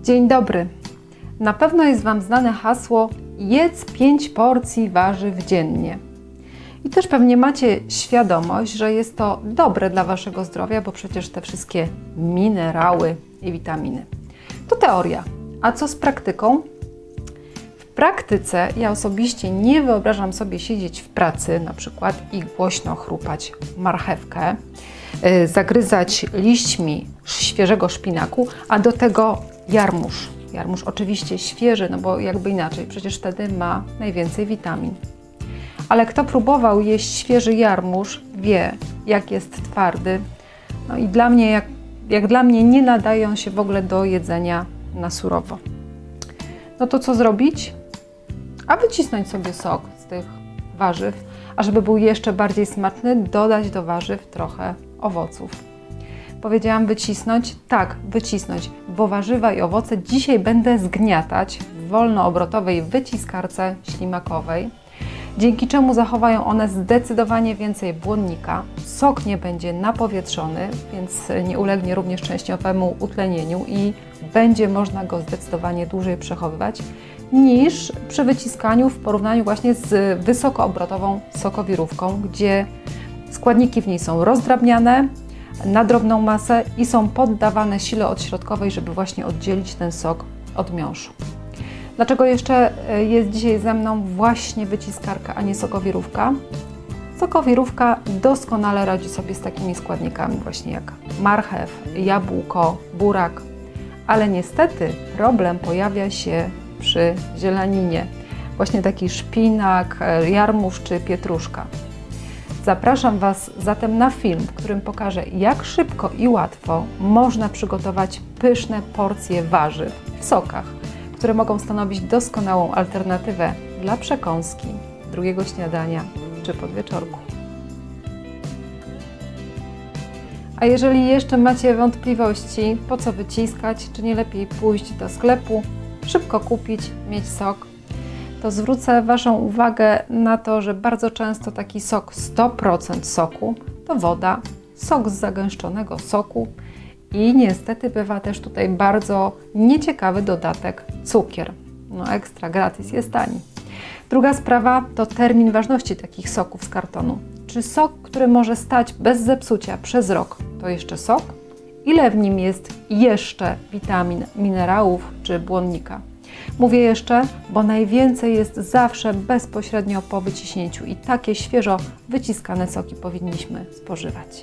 Dzień dobry. Na pewno jest Wam znane hasło jedz 5 porcji warzyw dziennie. I też pewnie macie świadomość, że jest to dobre dla Waszego zdrowia, bo przecież te wszystkie minerały i witaminy. To teoria. A co z praktyką? W praktyce ja osobiście nie wyobrażam sobie siedzieć w pracy na przykład i głośno chrupać marchewkę, zagryzać liśćmi świeżego szpinaku, a do tego jarmuż. Jarmuż oczywiście świeży, no bo jakby inaczej, przecież wtedy ma najwięcej witamin. Ale kto próbował jeść świeży jarmuż, wie, jak jest twardy. No i dla mnie, jak dla mnie, nie nadają się w ogóle do jedzenia na surowo. No to co zrobić? A wycisnąć sobie sok z tych warzyw, a żeby był jeszcze bardziej smaczny, dodać do warzyw trochę owoców. Powiedziałam wycisnąć? Tak, wycisnąć, bo warzywa i owoce dzisiaj będę zgniatać w wolnoobrotowej wyciskarce ślimakowej, dzięki czemu zachowają one zdecydowanie więcej błonnika, sok nie będzie napowietrzony, więc nie ulegnie również częściowemu utlenieniu i będzie można go zdecydowanie dłużej przechowywać niż przy wyciskaniu w porównaniu właśnie z wysokoobrotową sokowirówką, gdzie składniki w niej są rozdrabniane na drobną masę i są poddawane sile odśrodkowej, żeby właśnie oddzielić ten sok od miąższu. Dlaczego jeszcze jest dzisiaj ze mną właśnie wyciskarka, a nie sokowirówka? Sokowirówka doskonale radzi sobie z takimi składnikami właśnie jak marchew, jabłko, burak, ale niestety problem pojawia się przy zieleninie, właśnie taki szpinak, jarmuż czy pietruszka. Zapraszam Was zatem na film, w którym pokażę, jak szybko i łatwo można przygotować pyszne porcje warzyw w sokach, które mogą stanowić doskonałą alternatywę dla przekąski, drugiego śniadania czy podwieczorku. A jeżeli jeszcze macie wątpliwości, po co wyciskać, czy nie lepiej pójść do sklepu, szybko kupić, mieć sok, to zwrócę Waszą uwagę na to, że bardzo często taki sok 100% soku to woda, sok z zagęszczonego soku i niestety bywa też tutaj bardzo nieciekawy dodatek cukier. No ekstra gratis jest tani. Druga sprawa to termin ważności takich soków z kartonu. Czy sok, który może stać bez zepsucia przez rok, to jeszcze sok? Ile w nim jest jeszcze witamin, minerałów czy błonnika? Mówię jeszcze, bo najwięcej jest zawsze bezpośrednio po wyciśnięciu i takie świeżo wyciskane soki powinniśmy spożywać.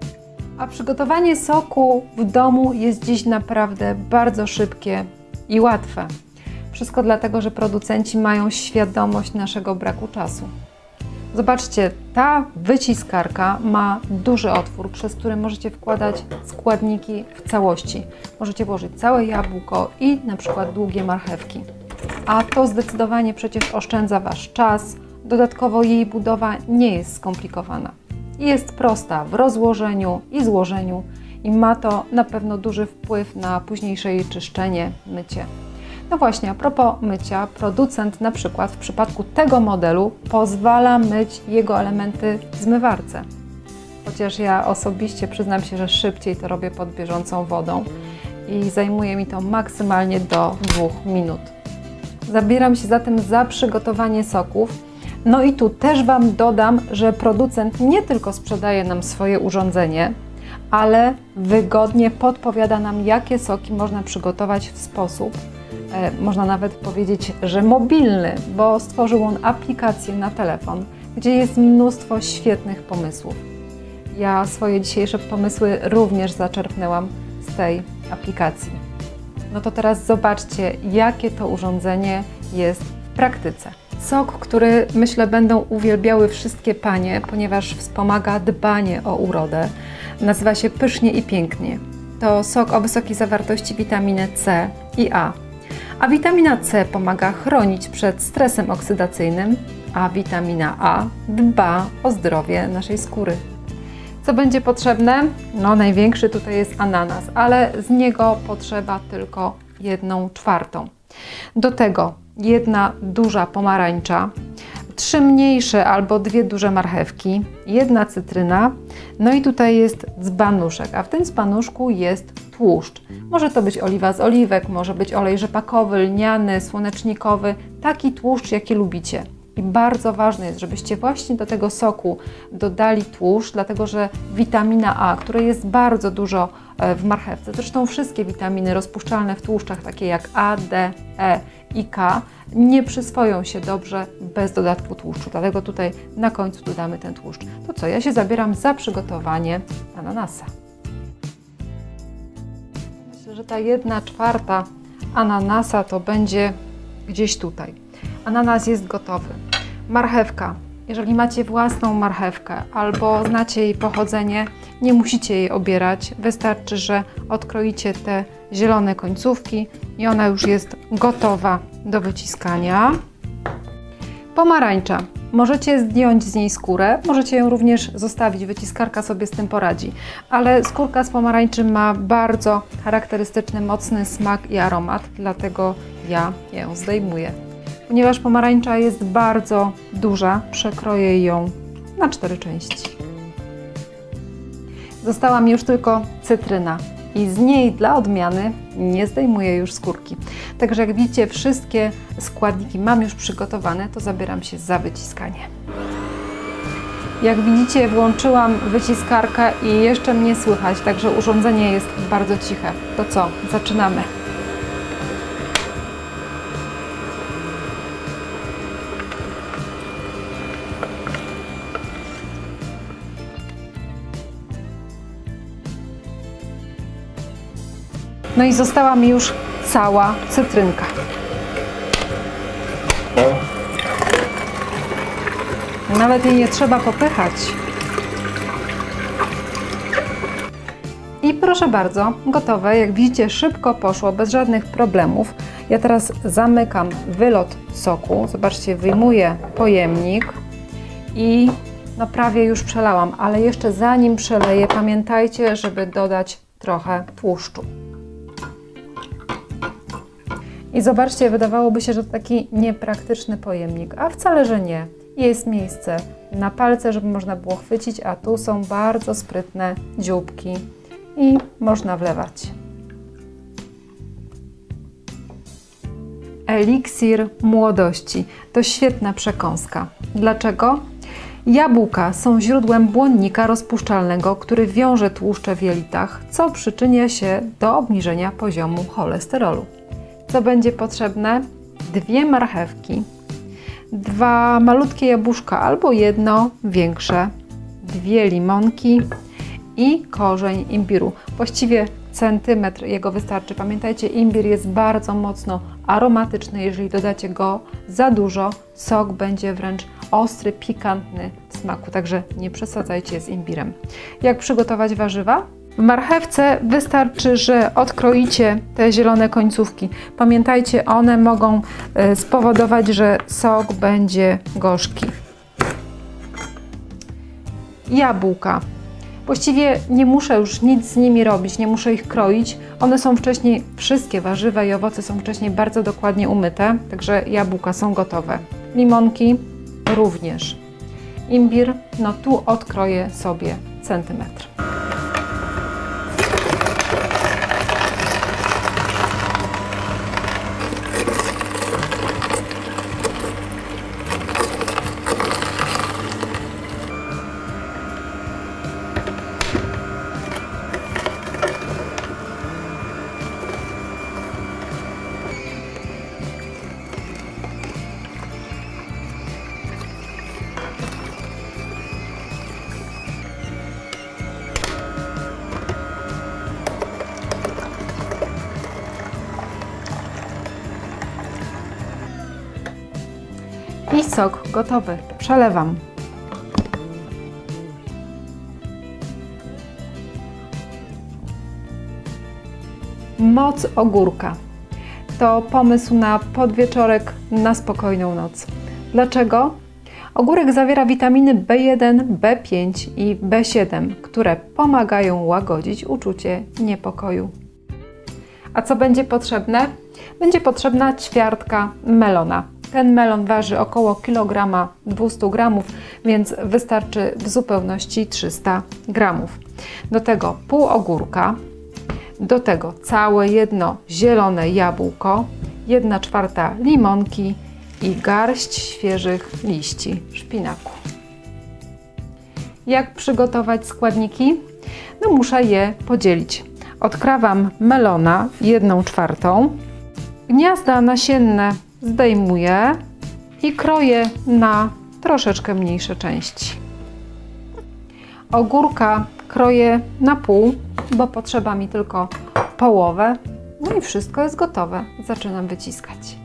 A przygotowanie soku w domu jest dziś naprawdę bardzo szybkie i łatwe. Wszystko dlatego, że producenci mają świadomość naszego braku czasu. Zobaczcie, ta wyciskarka ma duży otwór, przez który możecie wkładać składniki w całości. Możecie włożyć całe jabłko i na przykład długie marchewki. A to zdecydowanie przecież oszczędza Wasz czas. Dodatkowo jej budowa nie jest skomplikowana. Jest prosta w rozłożeniu i złożeniu i ma to na pewno duży wpływ na późniejsze jej czyszczenie, mycie. No właśnie, a propos mycia, producent na przykład w przypadku tego modelu pozwala myć jego elementy w zmywarce. Chociaż ja osobiście przyznam się, że szybciej to robię pod bieżącą wodą i zajmuje mi to maksymalnie do 2 minut. Zabieram się zatem za przygotowanie soków. No i tu też Wam dodam, że producent nie tylko sprzedaje nam swoje urządzenie, ale wygodnie podpowiada nam, jakie soki można przygotować w sposób, można nawet powiedzieć, że mobilny, bo stworzył on aplikację na telefon, gdzie jest mnóstwo świetnych pomysłów. Ja swoje dzisiejsze pomysły również zaczerpnęłam z tej aplikacji. No to teraz zobaczcie, jakie to urządzenie jest w praktyce. Sok, który myślę będą uwielbiały wszystkie panie, ponieważ wspomaga dbanie o urodę, nazywa się Pysznie i Pięknie. To sok o wysokiej zawartości witaminy C i A. A witamina C pomaga chronić przed stresem oksydacyjnym, a witamina A dba o zdrowie naszej skóry. Co będzie potrzebne? No największy tutaj jest ananas, ale z niego potrzeba tylko 1/4. Do tego 1 duża pomarańcza, 3 mniejsze albo 2 duże marchewki, 1 cytryna, no i tutaj jest dzbanuszek, a w tym dzbanuszku jest tłuszcz. Może to być oliwa z oliwek, może być olej rzepakowy, lniany, słonecznikowy, taki tłuszcz, jaki lubicie. I bardzo ważne jest, żebyście właśnie do tego soku dodali tłuszcz, dlatego że witamina A, której jest bardzo dużo w marchewce, zresztą wszystkie witaminy rozpuszczalne w tłuszczach, takie jak A, D, E i K, nie przyswoją się dobrze bez dodatku tłuszczu, dlatego tutaj na końcu dodamy ten tłuszcz. To co, ja się zabieram za przygotowanie ananasa. Myślę, że ta 1/4 ananasa to będzie gdzieś tutaj. Ananas jest gotowy. Marchewka. Jeżeli macie własną marchewkę albo znacie jej pochodzenie, nie musicie jej obierać. Wystarczy, że odkroicie te zielone końcówki i ona już jest gotowa do wyciskania. Pomarańcza. Możecie zdjąć z niej skórę, możecie ją również zostawić, wyciskarka sobie z tym poradzi. Ale skórka z pomarańczy ma bardzo charakterystyczny, mocny smak i aromat, dlatego ja ją zdejmuję. Ponieważ pomarańcza jest bardzo duża, przekroję ją na 4 części. Została mi już tylko cytryna i z niej dla odmiany nie zdejmuję już skórki. Także jak widzicie, wszystkie składniki mam już przygotowane, to zabieram się za wyciskanie. Jak widzicie, włączyłam wyciskarkę i jeszcze mnie słychać, także urządzenie jest bardzo ciche. To co? Zaczynamy. No i została mi już cała cytrynka. Nawet jej nie trzeba popychać. I proszę bardzo, gotowe. Jak widzicie, szybko poszło, bez żadnych problemów. Ja teraz zamykam wylot soku. Zobaczcie, wyjmuję pojemnik i no prawie już przelałam, ale jeszcze zanim przeleję, pamiętajcie, żeby dodać trochę tłuszczu. I zobaczcie, wydawałoby się, że to taki niepraktyczny pojemnik, a wcale, że nie. Jest miejsce na palce, żeby można było chwycić, a tu są bardzo sprytne dzióbki i można wlewać. Eliksir młodości to świetna przekąska. Dlaczego? Jabłka są źródłem błonnika rozpuszczalnego, który wiąże tłuszcze w jelitach, co przyczynia się do obniżenia poziomu cholesterolu. Co będzie potrzebne? 2 marchewki, 2 malutkie jabłuszka albo jedno większe, 2 limonki i korzeń imbiru. Właściwie centymetr jego wystarczy. Pamiętajcie, imbir jest bardzo mocno aromatyczny. Jeżeli dodacie go za dużo, sok będzie wręcz ostry, pikantny w smaku. Także nie przesadzajcie z imbirem. Jak przygotować warzywa? W marchewce wystarczy, że odkroicie te zielone końcówki. Pamiętajcie, one mogą spowodować, że sok będzie gorzki. Jabłka. Właściwie nie muszę już nic z nimi robić, nie muszę ich kroić. One są wcześniej, wszystkie warzywa i owoce są wcześniej bardzo dokładnie umyte, także jabłka są gotowe. Limonki również. Imbir, no tu odkroję sobie centymetr. I sok gotowy. Przelewam. Moc ogórka. To pomysł na podwieczorek, na spokojną noc. Dlaczego? Ogórek zawiera witaminy B1, B5 i B7, które pomagają łagodzić uczucie niepokoju. A co będzie potrzebne? Będzie potrzebna ćwiartka melona. Ten melon waży około 1,2 kg, więc wystarczy w zupełności 300 g. Do tego pół ogórka, do tego całe jedno zielone jabłko, 1/4 limonki i garść świeżych liści szpinaku. Jak przygotować składniki? No muszę je podzielić. Odkrawam melona 1/4. Gniazda nasienne zdejmuję i kroję na troszeczkę mniejsze części. Ogórka kroję na pół, bo potrzeba mi tylko połowę. No i wszystko jest gotowe. Zaczynam wyciskać.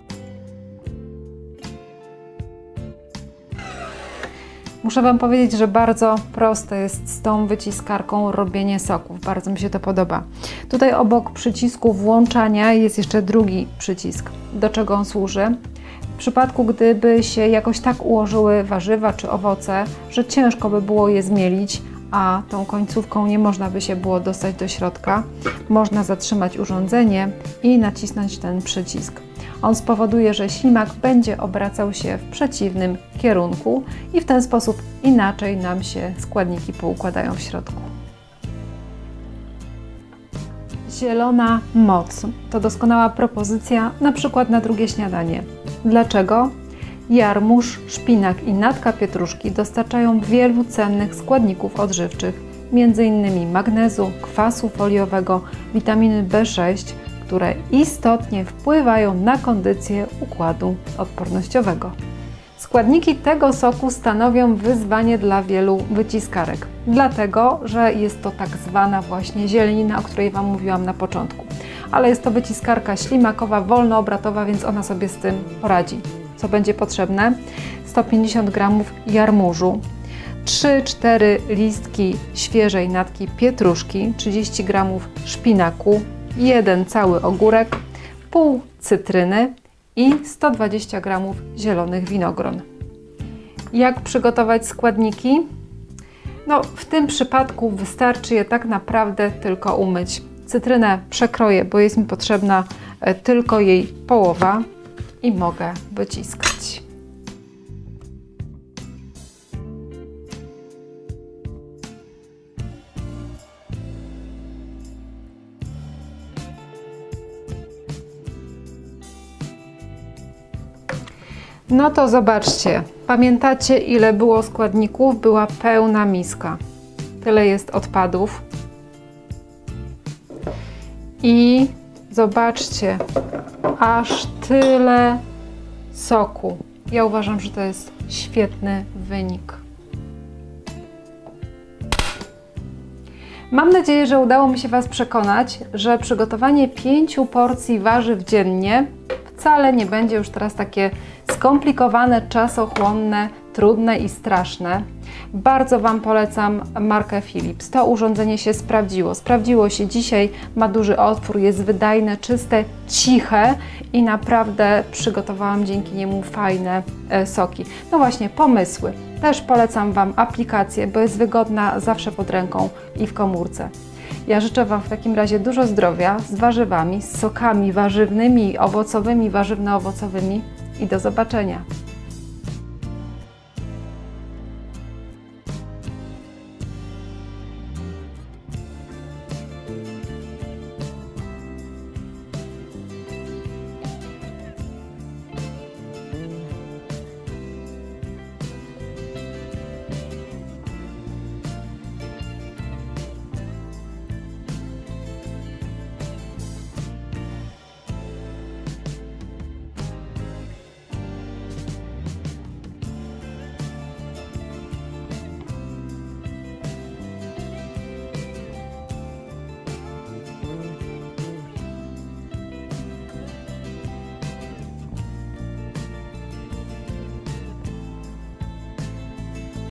Muszę Wam powiedzieć, że bardzo proste jest z tą wyciskarką robienie soków. Bardzo mi się to podoba. Tutaj obok przycisku włączania jest jeszcze drugi przycisk. Do czego on służy? W przypadku, gdyby się jakoś tak ułożyły warzywa czy owoce, że ciężko by było je zmielić, a tą końcówką nie można by się było dostać do środka, można zatrzymać urządzenie i nacisnąć ten przycisk. On spowoduje, że ślimak będzie obracał się w przeciwnym kierunku i w ten sposób inaczej nam się składniki poukładają w środku. Zielona moc to doskonała propozycja na przykład na drugie śniadanie. Dlaczego? Jarmuż, szpinak i natka pietruszki dostarczają wielu cennych składników odżywczych, m.in. magnezu, kwasu foliowego, witaminy B6, które istotnie wpływają na kondycję układu odpornościowego. Składniki tego soku stanowią wyzwanie dla wielu wyciskarek, dlatego że jest to tak zwana właśnie zielenina, o której Wam mówiłam na początku. Ale jest to wyciskarka ślimakowa, wolnoobratowa, więc ona sobie z tym poradzi. Co będzie potrzebne? 150 g jarmużu, 3-4 listki świeżej natki pietruszki, 30 g szpinaku, 1 cały ogórek, pół cytryny i 120 g zielonych winogron. Jak przygotować składniki? No, w tym przypadku wystarczy je tak naprawdę tylko umyć. Cytrynę przekroję, bo jest mi potrzebna tylko jej połowa i mogę wyciskać. No to zobaczcie, pamiętacie, ile było składników? Była pełna miska. Tyle jest odpadów. I zobaczcie, aż tyle soku. Ja uważam, że to jest świetny wynik. Mam nadzieję, że udało mi się Was przekonać, że przygotowanie 5 porcji warzyw dziennie wcale nie będzie już teraz takie skomplikowane, czasochłonne, trudne i straszne. Bardzo Wam polecam markę Philips. To urządzenie się sprawdziło. Sprawdziło się dzisiaj, ma duży otwór, jest wydajne, czyste, ciche i naprawdę przygotowałam dzięki niemu fajne soki. No właśnie, pomysły. Też polecam Wam aplikację, bo jest wygodna zawsze pod ręką i w komórce. Ja życzę Wam w takim razie dużo zdrowia z warzywami, z sokami warzywnymi, owocowymi, warzywno-owocowymi i do zobaczenia.